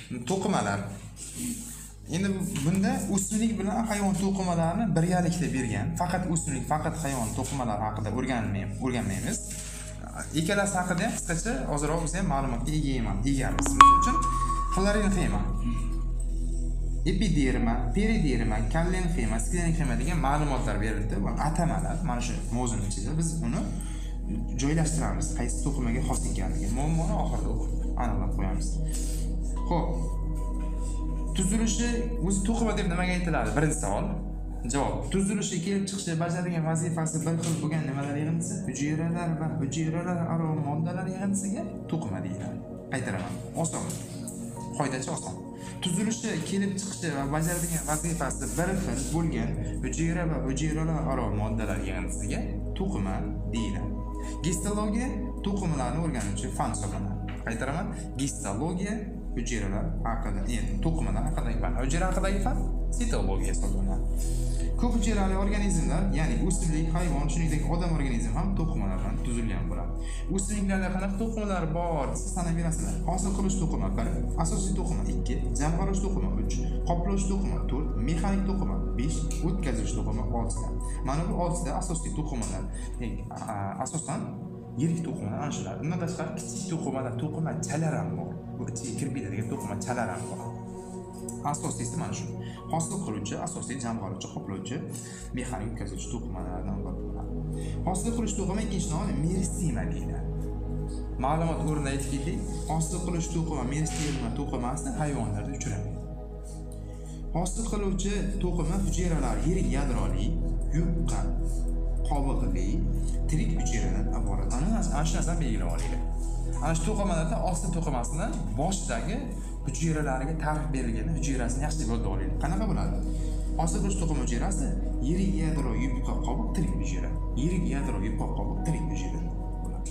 to'qimalar. Endi bunda o'simlik bilan hayvon to'qimalarini birgalikda bergan. Faqat o'simlik, faqat hayvon to'qimalari haqida o'rganmaymiz. Ikkalasi haqida ham qisqacha ozroq biz ham ma'lumotga egamiz. Misol uchun xlorenxema, epiderma, periderma, kallenxema, sklerenxema degan ma'lumotlar berildi va atamalar mana shu mavzu ichida biz uni joylashtiramiz. Qaysi to'qimaga xos ekanligi, muammoni oxirida aniqlab qo'yamiz. Xo'p, tuzilishi o'zi to'qima deb nimaga aytiladi? Birinchi savol. Javob: tuzilishi kelib chiqishi bajaradigan vazifasi bir xil bo'lgan nimalar yig'indisi, hujayralar va hujayralararo moddalar yig'indisiga to'qima deyiladi. Qaytaraman. Oson. Qoidachi oson. Tuzilishi kelib chiqishi va bajaradigan vazifasi bir xil bo'lgan hujayra va hujayralararo moddalar yig'indisiga to'qima deyiladi. Gistologiya to'qimalarni o'rganuvchi fan hisoblanadi. Qaytaraman. Gistologiya hujayralar haqida, ya'ni to'qimalar haqidagi fan. Hujayra haqidagi fan sitologiya hisoblanadi. Ko'p hujayrali organizmlar, ya'ni o'simlik, hayvon, shuningdek odam organizmi ham to'qimalardan tuzilgan bo'ladi. O'simliklarda qanaqa to'qimalar bor? Siz sanab berasizlar. Hosil qilish to'qima 1, asosiy to'qima 2, jamg'arish to'qima 3, qoplovchi to'qima 4, mexanik to'qima 5, o'tkazish to'qima 6. Mana bu 6 ta asosiy to'qimalar. Asosan yirik to'qimalar ana shular. Undan tashqari kichik to'qimalar, to'qimachalar ham bor. Bu ichiga kirib ketadigan to'qimachalar ham bor. Asosiysi mana shu. Hosil qiluvchi, asosiy jamg'aruvchi, qoplovchi, mexanik o'tkazuvchi to'qimalardan biri bo'ladi. Hosil qilish to'qima ikkinchi nomi meristema deyiladi. Ma'lumot o'rnida aytib ketdik, hosil qilish to'qima meristema to'qimasi hayvonlarda uchramaydi. Hosil qiluvchi to'qima hujayralar yirik yadroli, yupqa, qobiqli, tirik hujayralardan iborat. Ana shu narsani belgilab olaylik. Ana shu to'qimalarda asl to'qimasidan boshidagi hujayralariga ta'rif berilgan hujayrasini yaxshi bilib olaylik. Qanaqa bo'ladi? Hosil qilish to'qima hujayrasi yirik yadro, yupqa, qobiq, tirik hujayra. Yirik yadro, yupqa, qobiq, tirik hujayra bo'ladi.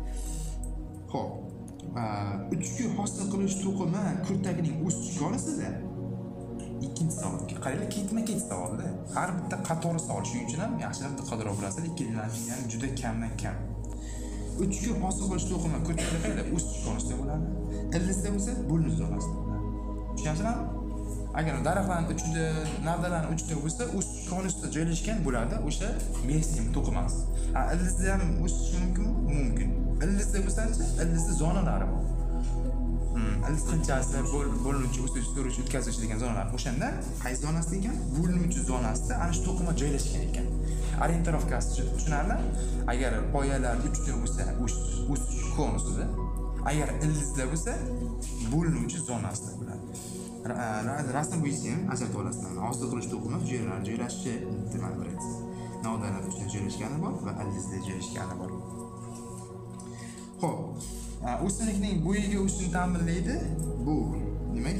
Xo'p, uchki hosil qilish to'qima kurtagining o'sish ko'risida ikkinchi savolga qaraylik, ketma-ket savolda. Har bitta qatori savol, shuning uchun ham yaxshilab diqqatli bo'lasizlar. Ikkilanishgan juda kamdan kam. Uchki hosil qilish to'qima kurtakda qayerda o'sish ko'rinishda bo'ladi. Ildizda bo'lsa, bulnuz zonasida bo'ladi. Tushunasizlarmi? Agar daraxtlarning uchida, navdalarning uchida bo'lsa, o'sish ko'rinishida joylashgan bo'ladi o'sha meristema to'qimasi. Ildizda ham o'sish mumkin. Ildizda bo'lsa-chi, ildizda zonalari bor. Ildiz qanchasi bo'linuvchi, o'suvchi, o'tkazuvchi degan zonalar. O'shanda qaysi zonasida ekan? Bo'linuvchi zonasida ana shu to'qima joylashgan ekan. Orientirovkasi tushunarli? Agar poyalar uchta bo'lsa, o'sish konusida, agar ildizda bo'lsa, bo'linuvchi zonasida bo'ladi. Rasm bo'yicha ham ajratib olasizlar. Hosil qilish to'qima hujayralar joylashishi nimani bilasiz? Navdalar uchta joylashgani bor va ildizda joylashgani bor. Xo'p, o'simlikning bo'yiga o'sishini ta'minlaydi. Bu demak,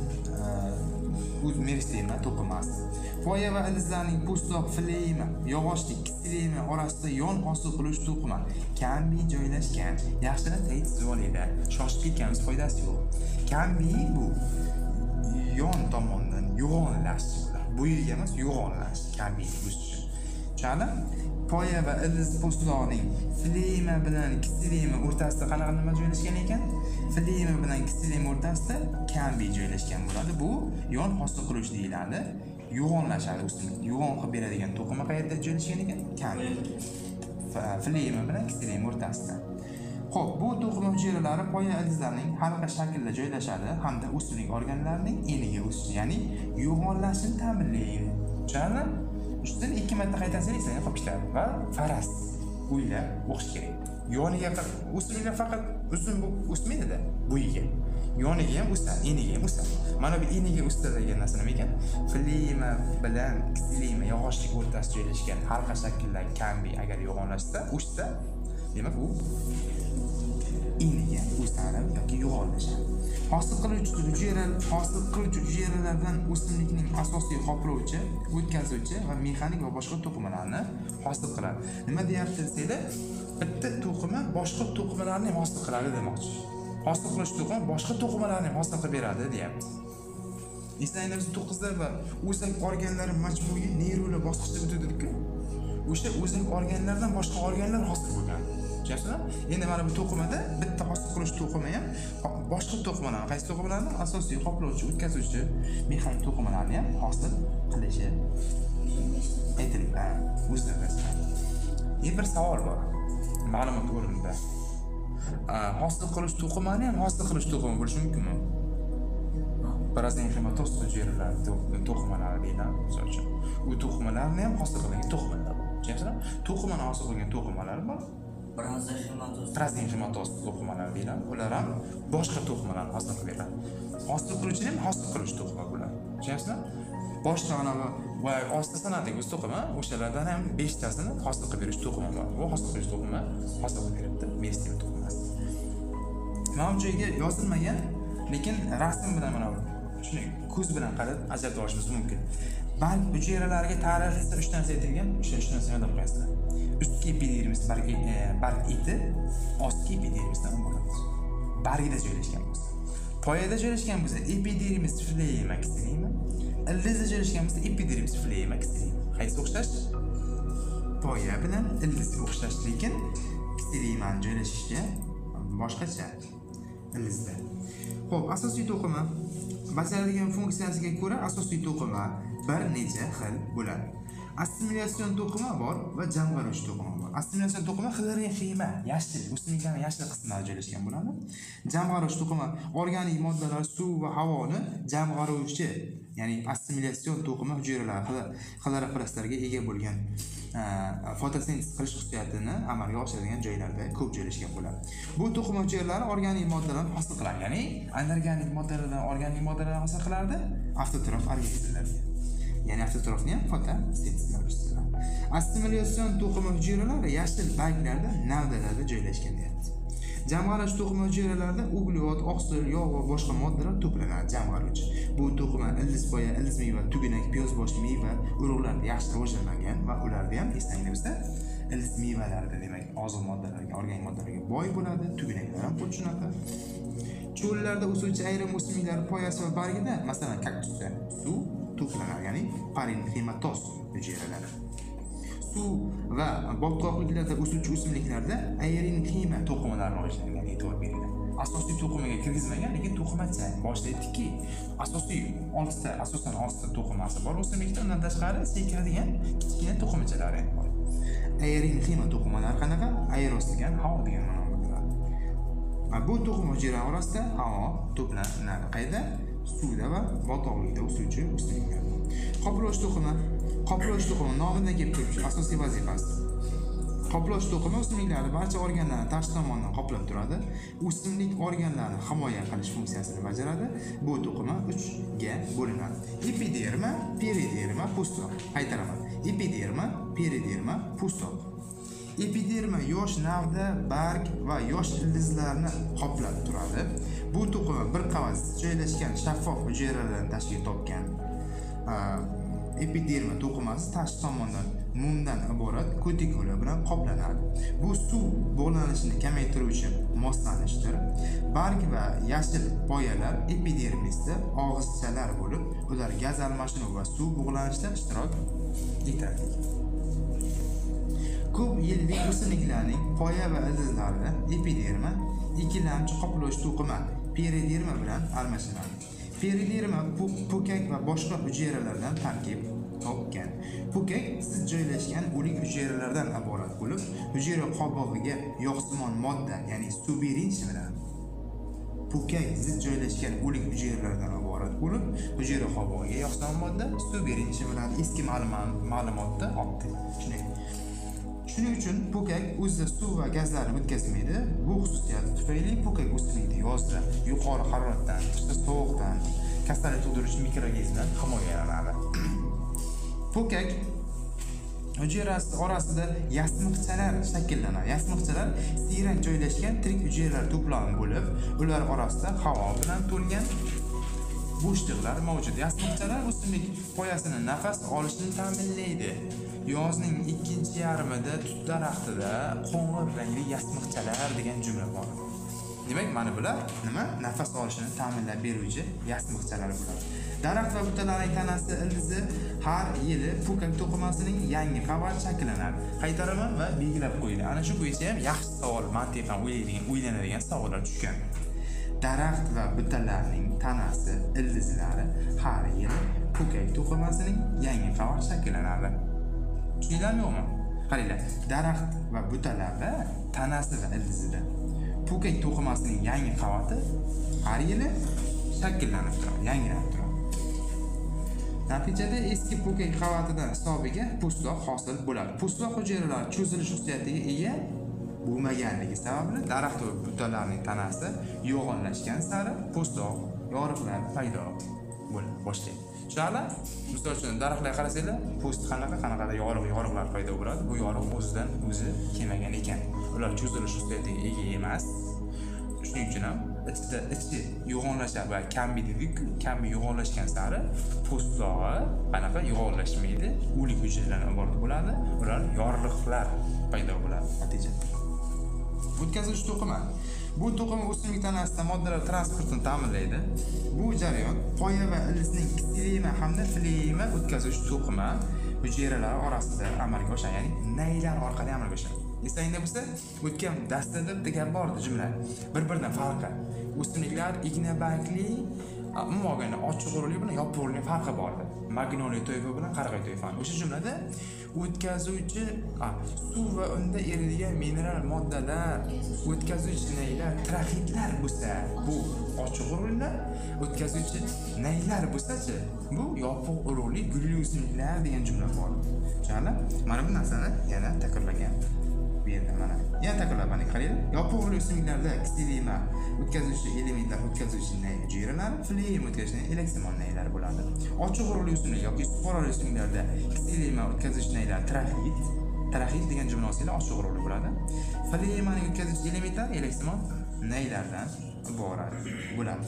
o'z meristema to'qimasi. Poya va ildizlarning po'stloq fleyma, yog'ochlik ksilema orasida yon hosil qilish to'qima kambi joylashgan. Yaxshilab ta'kidlab olaylik. Shoshib ketganimiz foydasi yo'q. Kambi bu yon tomondan yo'g'onlash bo'ladi. Bo'yiga emas, yo'g'onlash kambi o'sishi. Tushunarli? Poya va ildiz po'stlog'ining fleyma bilan ksilema o'rtasida qanaqa nima joylashgan ekan? Fleyma bilan ksilema o'rtasida kambi joylashgan bo'ladi. Bu yon hosil qilish deyiladi. Yo'g'onlashadi o'simlik. Yo'g'on qilib beradigan to'qima qayerda joylashgan ekan? Kambi. Fleyma bilan ksilema o'rtasida. Xo'p, bu to'qima hujayralari poya ildizlarning halqa shaklida joylashadi hamda o'simlik organlarining eniga o'sishi, ya'ni yo'g'onlashini ta'minlaydi. Tushunarli? Ustidan 2 marta qaytarsang senga qolib ketadi va faras o'ylab o'qish kerak. Yoniga o'simliklar faqat uzun o'smaydi-da, bo'yiga. Yoniga ham o'sadi, eniga ham o'sadi. Mana bu eniga o'sadigan narsa nima ekan? Fleyma bilan ksilema yog'ochlik o'rtasida joylashgan halqa shaklidagi kambi agar yo'g'onlashsa, o'ssa, demak u eniga o'sadi yoki yo'g'onlashadi. Hosil qiluvchi hujayralardan o'simlikning asosiy qoplovchi, o'tkazuvchi va mexanik va boshqa to'qimalarni hosil qiladi. Nima deyapti desanglar, bitta to'qima boshqa to'qimalarni ham hosil qiladi demoqchi. Hosil qilish to'qima boshqa to'qimalarni ham hosil qilib beradi, deyapti. Esingizda biz to'qizlar va o'zak organlari majmuiy neyronlar bosqichida o'tadi-ku. O'sha o'zak organlardan boshqa organlar hosil bo'lgan. Tushunasizmi? Endi mana bu to'qimada bitta hosil qiluvchi to'qima ham boshqa to'qimalar, qaysi to'qimalarni asosiy qoplovchi, o'tkazuvchi mexanik to'qimalarni ham hosil qilishi aytilgan. O'zlariga. Bir savol bor. Ma'lumot o'rnida. Hosil qilish to'qimani ham hosil qilish to'qima bo'lishi mumkinmi? Parazenxematoz hujayralar to'qimalari deyiladi, misol uchun. U to'qimalarni ham hosil qilgan to'qimalar. Tushunasizmi? To'qimani hosil qilgan to'qimalar bor. Parazenxematoz to'qimalar deyiladi. Ular ham boshqa to'qimalarni hosil qiladi. Hosil qiluvchi ham hosil qilish to'qima bo'ladi. Tushunasizmi? Boshqa mana va ostda sanadagi to'qima, o'shalardan ham 5 tasini hosil qilib berish to'qima bor. Bu hosil qilish to'qima hosil qilib beradi, mestiv to'qimasi. Mana bu joyga yozilmagan, lekin rasm bilan mana shuni ko'z bilan qarab ajratib olishimiz mumkin. Barg hujayralariga ta'rifida 3 narsa aytilgan, 3 narsani yodlab qo'yasizlar. Ustki epidermis barg eti, ostki epidermisdan iborat. Bargida joylashgan bo'lsa. Poyada joylashgan bo'lsa epidermis flema kislima, ildizda joylashgan bo'lsa epidermis flema kislima. Qaysi o'xshash? Poya bilan ildizga o'xshash, lekin kislimani joylashishi boshqacha. Ildizda. Xo'p, asosiy to'qima bajaradigan funksiyasiga ko'ra asosiy to'qima bir necha xil bo'ladi. Assimilyatsiyon to'qima bor va jamg'aruvchi to'qima bor. Assimilyatsiyon to'qima xlorofema, yashil, o'simliklarning yashil qismlarida joylashgan bo'ladi. Jamg'aruvchi to'qima organik moddalar, suv va havoni jamg'aruvchi, ya'ni assimilyatsiyon to'qima hujayralar xloroplastlarga ega bo'lgan fotosintez qilish xususiyatini amalga oshiradigan joylarda ko'p joylashgan bo'ladi. Bu to'qima hujayralari organik moddalarni hosil qiladi, ya'ni anorganik moddalardan organik moddalarni hosil qilardi, avtotrof organizmlarga. Ya'ni avtotrofni ham fotosintezga o'tkazadi. Assimilyatsiyon to'qima hujayralari yashil barglarda, navdalarda joylashgan deyapti. Jamg'aruvchi to'qima hujayralarida uglevod, oqsil, yog' va boshqa moddalar to'planadi. Jamg'aruvchi bu to'qima ildiz poya, ildiz meva, tugunak, piyoz bosh meva urug'larda yaxshi rivojlangan va ularda ham esingizda ildiz mevalarida, demak, oziq moddalarga, organik moddalarga boy bo'ladi. Tugunaklar ham xuddi shunaqa. Cho'llarda o'suvchi ayrim o'simliklar poyasi va bargida, masalan, kaktusda suv to'planadi, ya'ni parenxematoz hujayralari. Suv va botqoqliklarda o'suvchi o'simliklarda aerenxema to'qimalari rivojlangan, e'tibor beringlar. Asosiy to'qimaga kirgizmagan, lekin to'qimacha boshida aytdikki, asosiy 6 ta, asosan 6 ta to'qimasi bor o'simlikda, undan tashqari sekiradigan kichkina to'qimachalari ham bor. Aerenxema to'qimalari qanaqa? Aeros degan havo degan ma'noda bo'ladi. Bu to'qima hujayralar orasida havo to'planadi. Qayda? Suvda va botqoqlikda o'suvchi o'simliklar. Qoplovchi to'qima. Qoplovchi to'qima nomidan kelib turibdi, asosiy vazifasi. Qoplovchi to'qima o'simliklarni barcha organlarni tashqi tomondan qoplab turadi. O'simlik organlarini himoya qilish funksiyasini bajaradi. Bu to'qima 3 ga bo'linadi. Epiderma, periderma, postoq. Qaytaraman. Epiderma, periderma, postoq. Epiderma yosh navda, barg va yosh ildizlarni qoplab turadi. Bu to'qima bir qavat joylashgan shaffof hujayralardan tashkil topgan. Epiderma to'qimasi tashqi tomondan mumdan iborat kutikula bilan qoplanadi. Bu suv bug'lanishini kamaytiruvchi moslanishdir. Barg va yashil poyalar epidermisda og'izchalar bo'lib, ular gaz almashinuvi va suv bug'lanishida ishtirok etadi. Ko'p yillik o'simliklarning poya va ildizlarida epiderma ikkilamchi qoplovchi to'qima periderma bilan almashinadi. Periderma po'kak va boshqa hujayralardan tarkib topgan. Po'kak zid joylashgan o'lik hujayralardan iborat bo'lib, hujayra qobig'iga yoqsimon modda, ya'ni suberin shilinadi. Po'kak zid joylashgan o'lik hujayralardan iborat bo'lib, hujayra qobig'iga yoqsimon modda suberin shilinadi. Eski ma'lumotda oldi. Shuning uchun po'kak o'zida suv va gazlarni o'tkazmaydi. Bu xususiyat tufayli po'kak o'simlikda yozda yuqori haroratdan, qishda sovuqdan, kasallik tug'diruvchi mikroorganizmdan himoyalanadi. Po'kak hujayrasi orasida yasmiqchalar shakllanadi. Yasmiqchalar siyrak joylashgan tirik hujayralar to'plami bo'lib, ular orasida havo bilan to'lgan bo'shliqlar mavjud. Yasmiqchalar o'simlik poyasini nafas olishini ta'minlaydi. Yozning ikkinchi yarmida tut daraxtida qo'ng'ir rangli yasmiqchalar degan jumla bor. Demak, mana bular nima? Nafas olishini ta'minlab beruvchi yasmiqchalar bo'ladi. Daraxt va butalarning tanasi ildizi har yili pukak to'qimasining yangi qavati shakllanadi. Qaytaraman va belgilab qo'ydi. Ana shu bo'yicha ham yaxshi savol, mantiqan o'ylanadigan savollar tushgan. Daraxt va butalarning tanasi ildizlari har yili pukak to'qimasining yangi qavati shakllanadi. Tushundinglarmi? Qaranglar, daraxt va butalarda tanasi va ildizida pukak to'qimasining yangi qavati har yili shakllanib turadi, yangilanib turadi. Natijada eski pukak qavatidan hisobiga po'stloq hosil bo'ladi. Po'stloq hujayralari cho'zilish xususiyatiga ega bo'lmaganligi sababli daraxt va butalarning tanasi yo'g'onlashgan sari po'stloq, yoriqlar paydo bo'la boshlaydi. Tushunarli? Misol uchun daraxtlarga qarasanglar, po'st qanaqadir yoriqlar paydo bo'ladi. Bu yoriq o'zidan o'zi kelmagan ekan. Ular cho'zilish xususiyatiga ega emas. Shuning uchun ham ichi yo'g'onlashadi va kambi dedik-ku, kambi yo'g'onlashgan sari po'stlog'i qanaqa yo'g'onlashmaydi, o'lik hujayralardan iborat bo'ladi. Ular yoriqlar paydo bo'ladi natijada. O'tkazuvchi to'qima. Bu to'qima o'simlik tanasida moddalar transportini ta'minlaydi. Bu jarayon poya va ildizning ksilema hamda flema o'tkazuvchi to'qima hujayralar orasida amalga oshadi, ya'ni naylar orqali amalga oshadi. Esingizda bo'lsa, o'tgan dastada bitta gap bor edi jumla. Bir-biridan farqi. O'simliklar igna bargli, umuman ochiq o'rli bilan yopiq o'rlining farqi bor edi. Magnoliya to'yfa bilan qarag'ay to'yfa. O'sha jumlada o'tkazuvchi suv va unda eriydigan mineral moddalar, o'tkazuvchi naylar, trafitlar bo'lsa, bu ochiq o'rlilar, o'tkazuvchi naylar bo'lsa-chi, bu yopiq o'rli gulli o'simliklar degan jumla bor. Tushunarli? Mana bu narsani yana takrorlagan. Bu yerda mana yana takrorlab qaraylik. Yopiq o'rli o'simliklarda ksilema o'tkazuvchi elementlar, o'tkazuvchi nay hujayralari, flema o'tkazuvchi elektron naylar bo'ladi. Ochiq o'rli o'simlik yoki suv o'rli o'simliklarda ksilema o'tkazuvchi naylar, trafit degan jumla olsanglar ochiq o'rli bo'ladi. Flemaning o'tkazuvchi elementlar elektron naylardan iborat bo'ladi.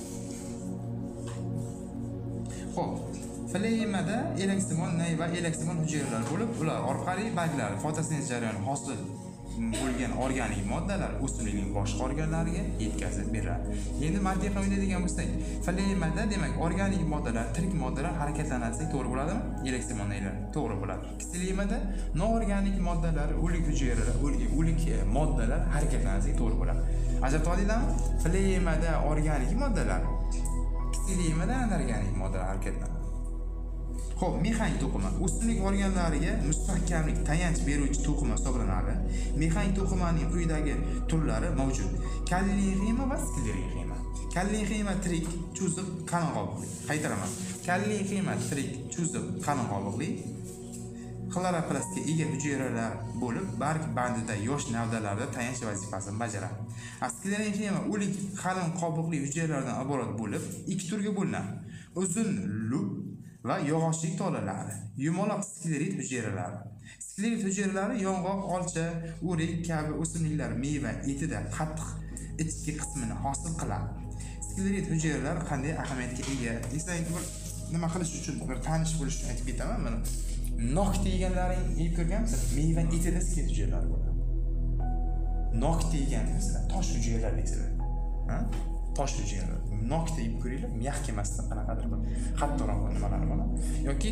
Xo'p, flemada elektron nay va elektron hujayralar bo'lib, ular orqali barglar fotosintez jarayoni hosil bo'lgan organik moddalar o'simlikning boshqa organlariga yetkazib beriladi. Endi mantiqan o'ylaydigan bo'lsak, flemada demak organik moddalar, tirik moddalar harakatlansa to'g'ri bo'ladimi? Elektron naylar to'g'ri bo'ladi. Ksillemada noorganik moddalar, o'lik hujayralar, o'lik moddalar harakatlansa to'g'ri bo'ladi. Ajabtovdinglarmi? Flemada organik moddalar, ksillemada anorganik moddalar harakatlanadi. Xo'p, mexanik to'qima o'simlik organlariga mustahkamlik, tayanch beruvchi to'qima hisoblanadi. Mexanik to'qimaning quyidagi turlari mavjud: kalliy-xema va skleroz-xema. Kalliy-xema tirik, cho'ziq, qalin qobiqli. Qaytaraman. Kalliy-xema tirik, cho'ziq, qalin qobiqli. Xloroplastga ega hujayralar bo'lib, barg bandida yosh navdalarda tayanch vazifasini bajaradi. Skleroz-xema o'lik, qalin qobiqli hujayralardan iborat bo'lib, ikki turga bo'linadi. Uzun lub va yog'ochlik tolalari, yumaloq sklerit hujayralari. Sklerit hujayralari yong'oq, olcha, o'rik kabi o'simliklar meva etida qattiq ichki qismini hosil qiladi. Sklerit hujayralar qanday ahamiyatga ega? Desangiz, bir nima qilish uchun, bir tanish bo'lish uchun aytib ketaman. Mana nokti yeganlaring yeb ko'rganmisiz? Meva etida sklerit hujayralar bo'ladi. Nokti yegan masalan, tosh hujayralar deysizlar. Ha? Tosh hujayralar. Nokta yeb ko'ringlar, miyaq kemasdan qanaqadir bir qattiqroq nimalar bor. Yoki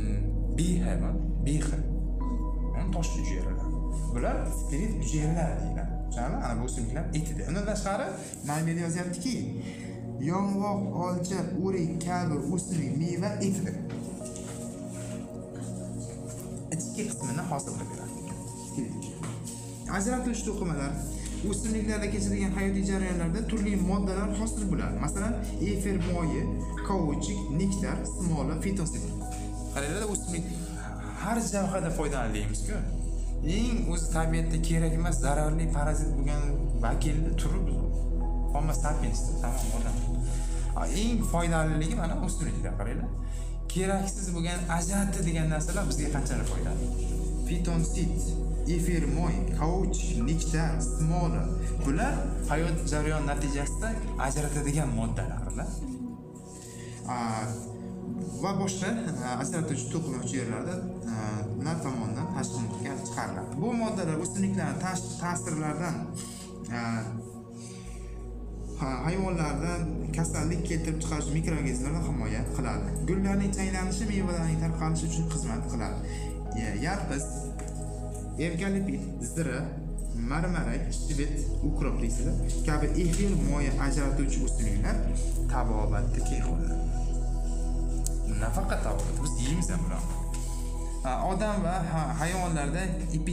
behi. Tosh hujayralar. Bular sklerit hujayralar deyiladi. Tushunarli? Ana bu o'simliklar etida. Undan tashqari, mana bu yerda yozyaptiki, yong'oq, olcha, o'rik kabi o'simlik meva etida. Ichki qismini hosil qilib beradi. Ajratuvchi to'qimalar o'simliklarda kechadigan hayotiy jarayonlarda turli moddalar hosil bo'ladi. Masalan, efer moyi, kauchuk, nektar, simola, fitosintez. Qaranglar, o'simlik har jabhada foydali deymiz-ku. Eng o'zi tabiatda kerak emas, zararli parazit bo'lgan vakilni turi Homo sapiens tamom odam. Eng foydaliligi mana o'simliklar, qaranglar. Keraksiz bo'lgan ajratdi degan narsalar bizga qanchalik foydali. Fitosintez, efir moy, kauchuk, nektar, simola bular hayot jarayoni natijasida ajratadigan moddalarlar. Va boshqa ajratuvchi to'qima hujayralarda ular tomonidan tashqi muhitga chiqariladi. Bu moddalar o'simliklarning ta'sirlaridan hayvonlardan kasallik keltirib chiqarish mikroorganizmlardan himoya qiladi. Gullarning changlanishi, mevalarning tarqalishi uchun xizmat qiladi. Yalpiz, evkalipit, zira, marmarak, shibit, ukroplislar kabi efir moya ajratuvchi o'simliklar tabobatda keng bo'ladi. Nafaqat tabobat, biz yeymiz ham bularni. Odam va hayvonlarda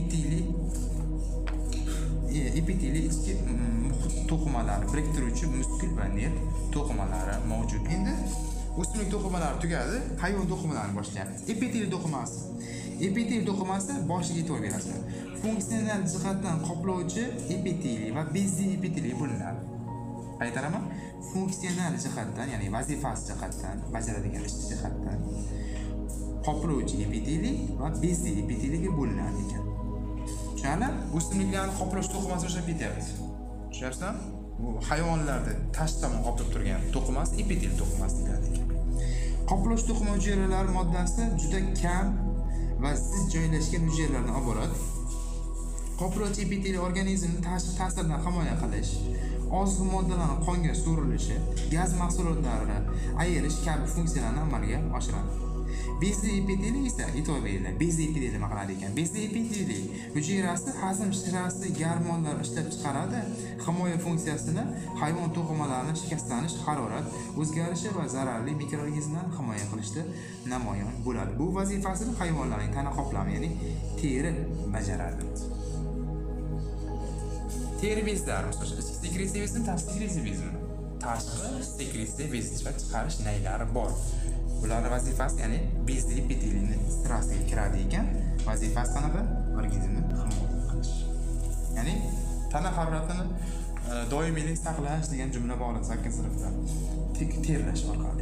epiteli ichki muhit to'qimalari biriktiruvchi muskul va nerv to'qimalari mavjud. Endi o'simlik to'qimalari tugadi, hayvon to'qimalarini boshlaymiz. Epitel to'qimasi boshiga e'tibor berasizlar. Funksional jihatdan qoplovchi epiteli va bezli epiteli bo'linadi. Aytaraman, funksional jihatdan, ya'ni vazifasi jihatdan, bajaradigan ish jihatdan qoplovchi epiteli va bezli epiteliga bo'linadi ekan. Tushunarli? O'simliklarni qoplash to'qimasi o'sha ketyapti. Tushunyapsizmi? Bu hayvonlarda tashqi tomon qoplab turgan to'qimasi epitel to'qimasi deyiladi ekan. Qoplash to'qima hujayralari moddasi juda kam va zich joylashgan hujayralardan iborat. Qoplovchi epiteli organizmni tashqi ta'sirdan himoya qilish, oziq moddalarning qonga so'rilishi, gaz mahsulotlarini ayirish kabi funksiyalarni amalga oshiradi. Bezli epiteli esa e'tibor beringlar. Bezli epiteli nima qiladi ekan? Bezli epiteli hujayrasi hazm shirasi gormonlar ishlab chiqaradi. Himoya funksiyasini hayvon to'qimalarining shikastlanish, harorat o'zgarishi va zararli mikroorganizmlarni himoya qilishda namoyon bo'ladi. Bu vazifasini hayvonlarning tana qoplami, ya'ni teri bajaradi. Teri bezlari, masalan, ichki sekresiya bezi, tashqi sekresiya bezi. Tashqi sekresiya bezi chiqarish naylari bor. Bularning vazifasi, ya'ni bezli epitelini strasiga kiradi ekan, vazifasi qanaqa? Organizmni himoya qilish. Ya'ni tana haroratini doimiylik saqlash degan jumla bor 8-sinfda. Terlash orqali.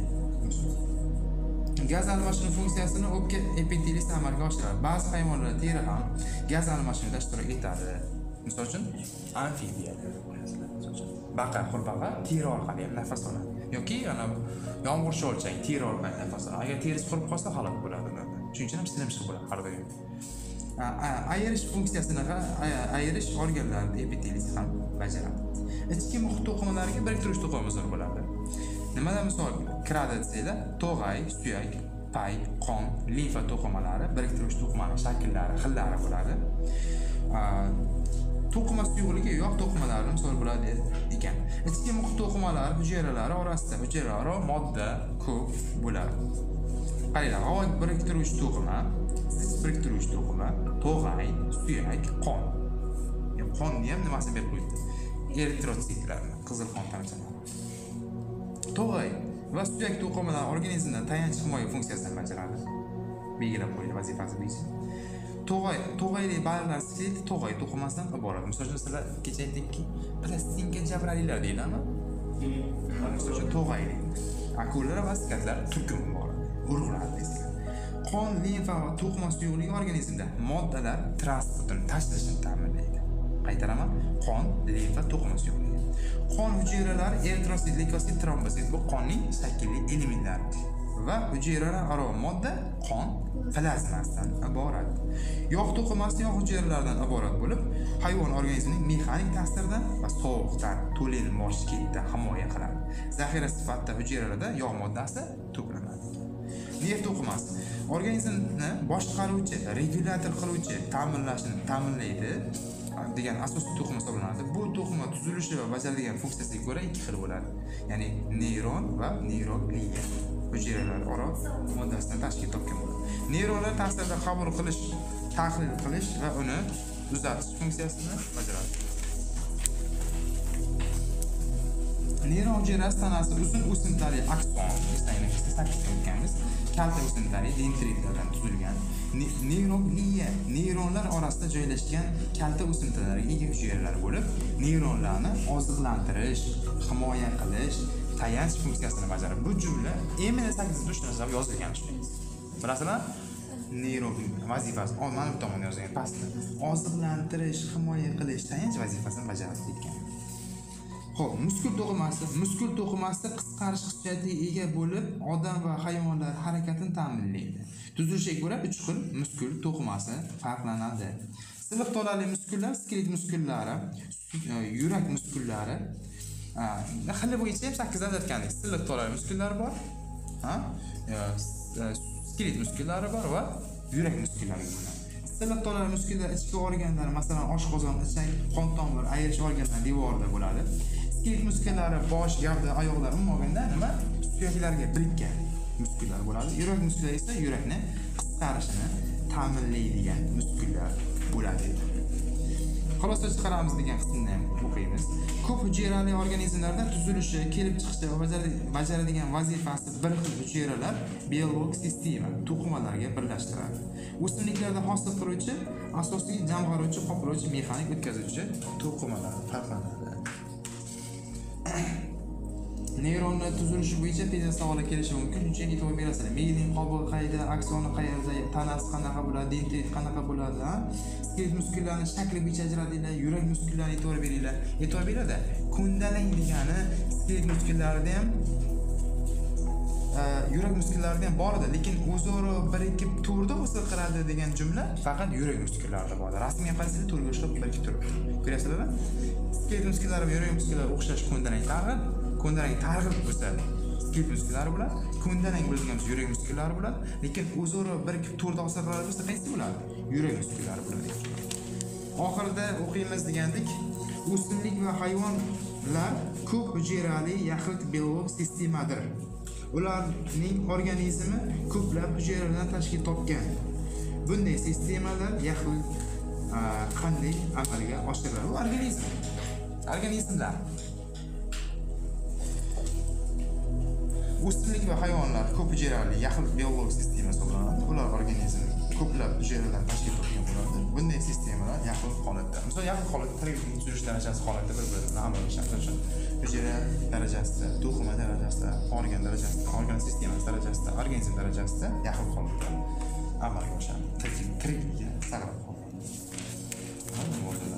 Gaz almashinuv funksiyasini o'pka epitelisi amalga oshiradi. Ba'zi hayvonlarda teri ham gaz almashinuvida ishtirok etadi. Misol uchun, amfibiyalar, baqa, qurbaqa teri orqali ham nafas oladi. Yoki ana yomg'ir sho'lchang teri orqali nafas oladi. Agar terisi qurib qolsa halok bo'ladi. Shuning uchun ham silimsiz bo'ladi har doim. Ayirish funksiyasini ayirish organlarida epitelisi ham bajaradi. Ichki muhit to'qimalariga biriktiruvchi to'qimalar bo'ladi. Nimadan misol kiradi desanglar, tog'ay, suyak, pay, qon, limfa to'qimalari biriktiruvchi to'qimaning shakllari, xillari bo'ladi. To'qima suyuqligi yo'q to'qimalarni misol bo'ladi ekan. Ichki muhit to'qimalari hujayralari orasida hujayraro modda ko'p bo'ladi. Qaranglar, havo biriktiruvchi to'qima, zich biriktiruvchi to'qima, tog'ay, suyak, qon. Qonni ham nimasi berib qo'ydi? Eritrotsitlarni, qizil qon tamchalari. Tog'ay va suyak to'qimalari organizmda tayanch himoya funksiyasini bajaradi. Belgilab qo'yilgan vazifasi bo'yicha. Tog'ayli baliqlar skeleti tog'ay to'qimasidan iborat. Misol uchun sizlar kecha aytdikki, plastinka jabralilar deyiladi. Misol uchun tog'ayli. Akulalar va skatlar turkum bor. Urug'lar desizlar. Qon, limfa va to'qima suyuqligi organizmda moddalar transportini tashlashni ta'minlaydi. Qaytaraman, qon, limfa, to'qima suyuqligi. Qon hujayralari eritrosit, leykosit, trombosit bu qonning shaklli elementlari va hujayralararo modda qon plazmasidan iborat. Yog' to'qimasi yog' hujayralardan iborat bo'lib, hayvon organizmining mexanik ta'siridan va sovuqdan, to'lin moshketdan himoya qiladi. Zaxira sifatida hujayralarda yog' moddasi to'planadi. Nerv to'qimasi organizmni boshqaruvchi, regulyator qiluvchi, ta'minlaydi degan asosiy to'qima hisoblanadi. Bu to'qima tuzilishi va bajaradigan funksiyasiga ko'ra ikki xil bo'ladi. Ya'ni neyron va neyrogliya hujayralararo moddasidan tashkil topgan bo'ladi. Neyronlar ta'sirida qabul qilish, tahlil qilish va uni uzatish funksiyasini bajaradi. Neyron hujayrasi tanasi uzun o'simtali akson, eslaylik, 8 o'tganmiz. Kalta o'simtali dendritlardan tuzilgan. Neyrogliya neyronlar orasida joylashgan kalta o'simtalarga ega hujayralar bo'lib, neyronlarni oziqlantirish, himoya qilish, tayanch funksiyasini bajaradi. Bu jumla M8 yozilgan shunday. Bilasizlar? Neyron vazifasi mana bu tomonda yozilgan pastda. Oziqlantirish, himoya qilish, tayanch vazifasini bajaradi ekan. Xo'p, muskul to'qimasi qisqarish xususiyatiga ega bo'lib, odam va hayvonlar harakatini ta'minlaydi. Tuzilishiga ko'ra 3 xil muskul to'qimasi farqlanadi. Silliq tolali muskullar, skelet muskullari, yurak muskullari, xili bo'yicha ham 8 dan aytgandik. Silliq to'lali muskullari bor. Skelet muskullari bor va yurak muskillari bor. Silliq to'lali muskullar ichki organlar, masalan, oshqozon, ichak, qon tomir, ayirish organlari devorida bo'ladi. Skelet muskullari bosh, gavda, oyoqlar umuman nima? Suyaklarga birikkan muskullar bo'ladi. Yurak muskullari esa yurakni qisqarishini ta'minlaydigan muskullar bo'ladi. Xulosa chiqaramiz degan qismni ham o'qiymiz. Ko'p hujayrali organizmlarda tuzilishi, kelib chiqishi va bajaradigan vazifasi bir xil hujayralar biologik sistema to'qimalarga birlashtiradi. O'simliklarda hosil qiluvchi, asosiy jamg'aruvchi, qoplovchi, mexanik o'tkazuvchi to'qimalar farqlanadi. Neyronlar tuzilishi bo'yicha tezda savol kelishi mumkin. Shunchaki e'tibor berasizlar. Miyning qobig'i qayerda, aksoni qayerda, tanasi qanaqa bo'ladi, dendrit qanaqa bo'ladi, skelet muskullarining shakli bo'yicha ajratiladi, yurak muskullariga e'tibor beringlar. E'tibor beradi. Kundalang degani skelet muskullarida ham yurak muskullarida ham bor edi, lekin o'zaro birikib turda hosil qiladi degan jumla faqat yurak muskullarida bor. Rasmga qarasanglar turga ishlab birikib turibdi. Ko'rasizlarmi? Skelet muskullari va yurak muskullari o'xshash kundalang targ'ib, kundalang targ'ib bo'lsa skelet muskullari bo'ladi, kundalang bo'ladigan yurak muskullari bo'ladi, lekin o'zaro birikib turda hosil qiladi bo'lsa qaysi bo'ladi? Yurak muskullari bo'ladi. Oxirida o'qiymiz degandik. O'simlik va hayvonlar ko'p hujayrali yaxlit biologik sistemadir. Ularning organizmi ko'plab hujayralardan tashkil topgan. Bunday sistemalar yaxlit qanday amalga oshiriladi? Bu organizmlar. O'simlik va hayvonlar ko'p hujayrali yaxlit biologik sistema hisoblanadi. Ular organizmi ko'plab hujayralardan tashkil topgan bo'ladi. Bunday sistemalar yaxlit holatda. Misol yaxlit holatda tiriklik tuzish darajasi holatda bir-birini amalga oshiradi. Hujayra darajasida, to'qima darajasida, organ darajasida, organ sistemasi darajasida, organizm darajasida yaxlit holatda amalga oshadi. Tiriklikka saqlab qoladi.